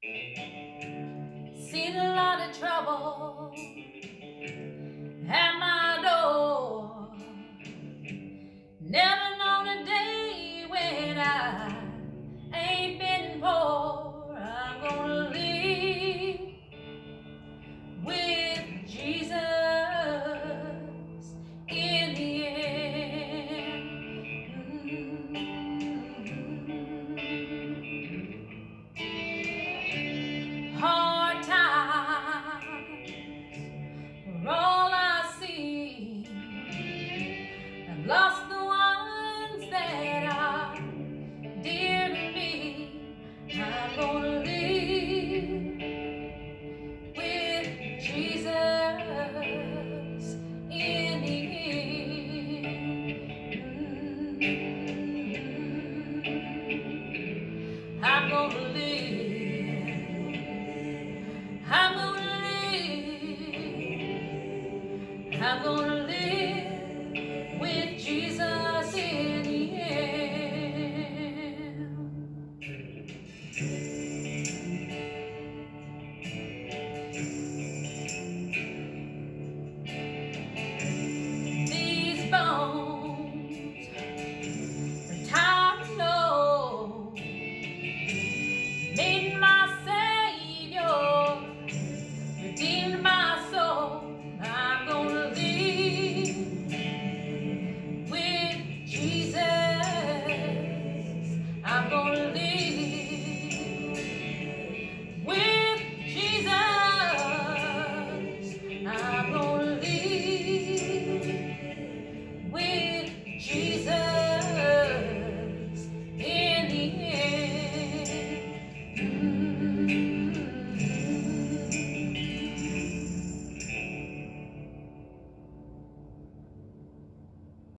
Seen a lot of trouble at my door. Never known a day when I ain't been poor. I'm gonna live with Jesus in the end. Hard times are all I see. I've lost the ones that are dear to me. I'm gonna live with Jesus in the end. I'm gonna live